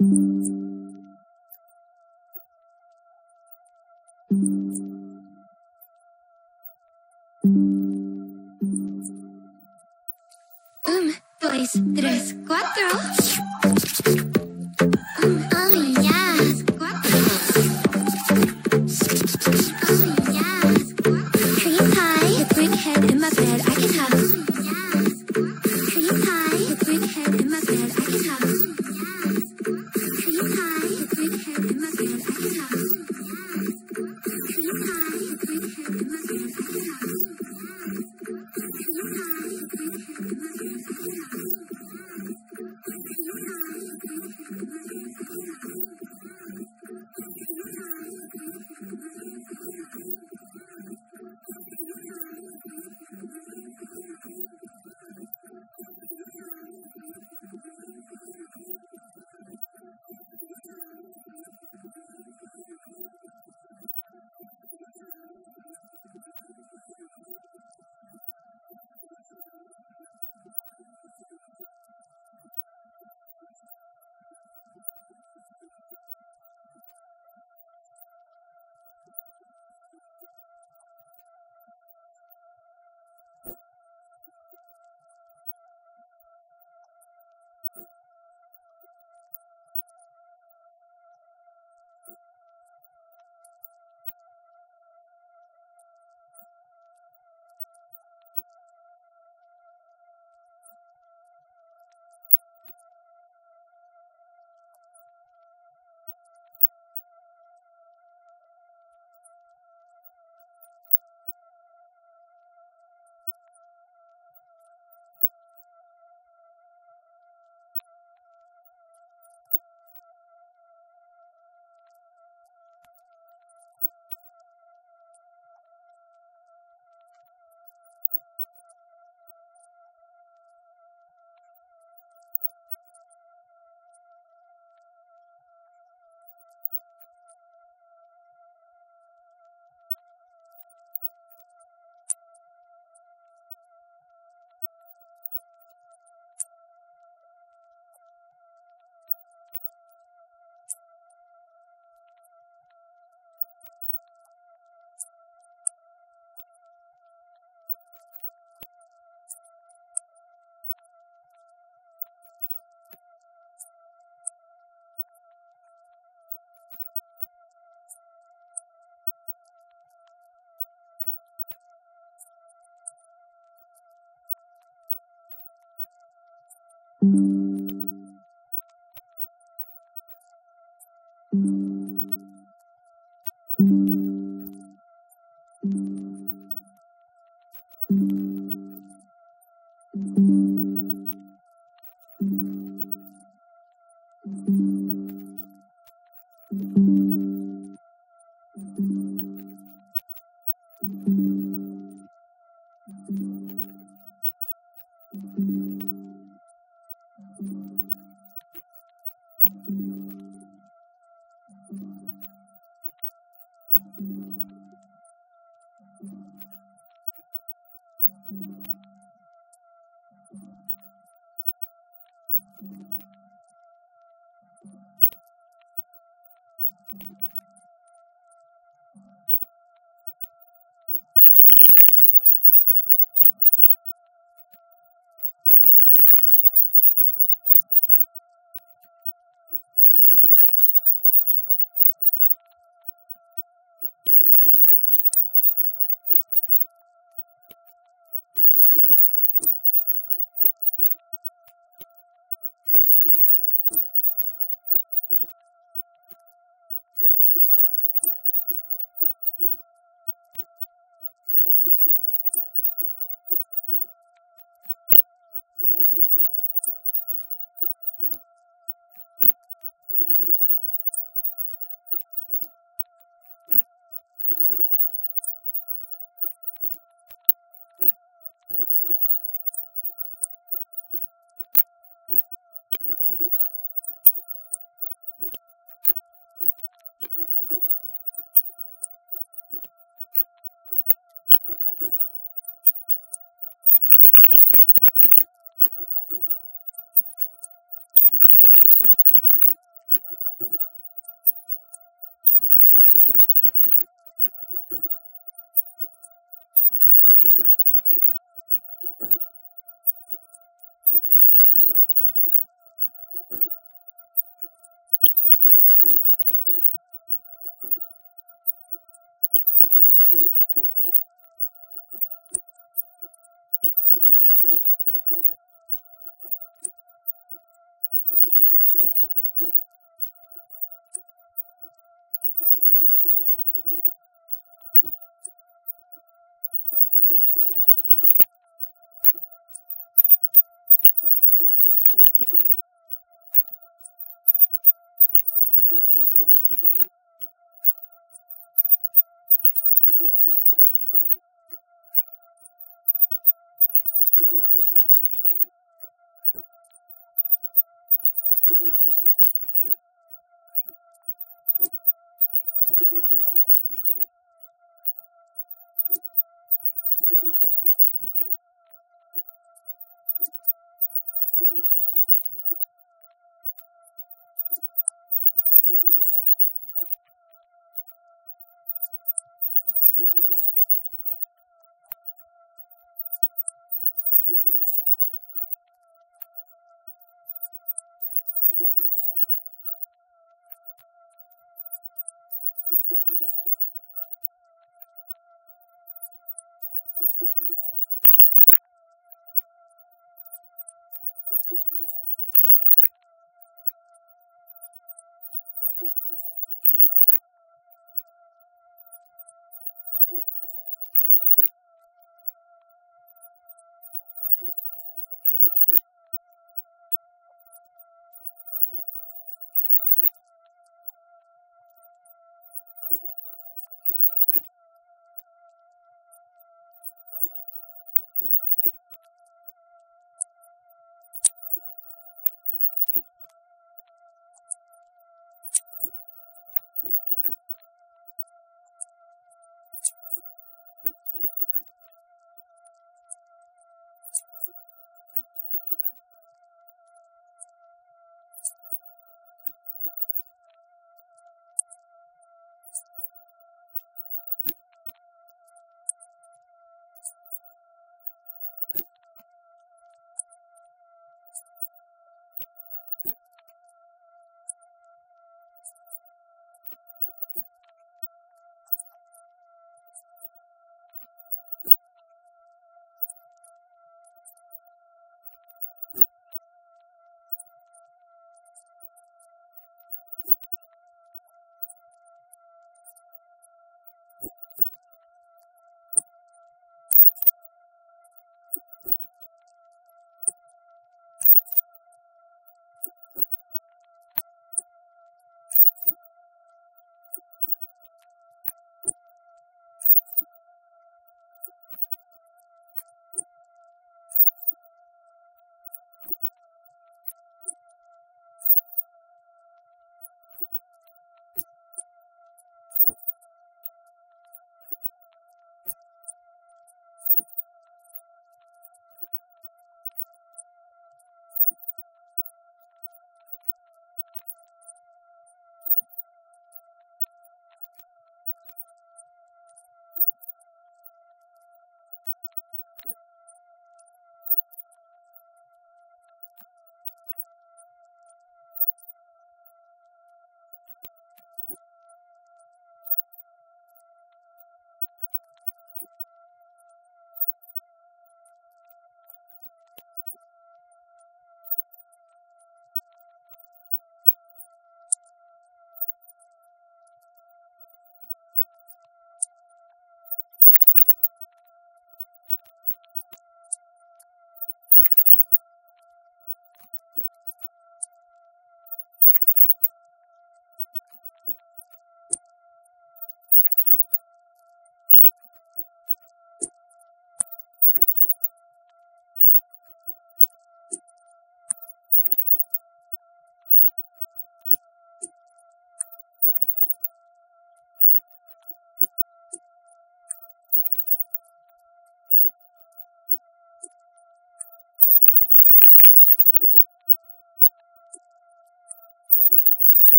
Dos, tres, cuatro. Oh yeah. Oh yeah. Cream pie, the brick head in my bed, I can have. Cream pie, the brick head in my bed, I can have. Cream pie, the brick head in my bed, I can have. Cream pie, the brick head in my bed, I can have.